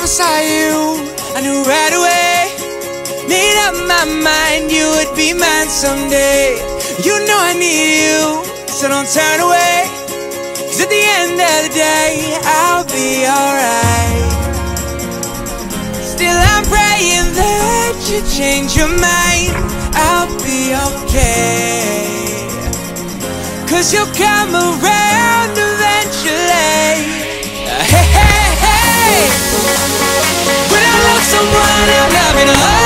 I saw you, I knew right away. Made up my mind you would be mine someday. You know I need you, so don't turn away. 'Cause at the end of the day, I'll be alright. Still I'm praying that you change your mind. I'll be okay, 'cause you'll come around eventually. Hey, hey, hey. When I love someone, I'm having a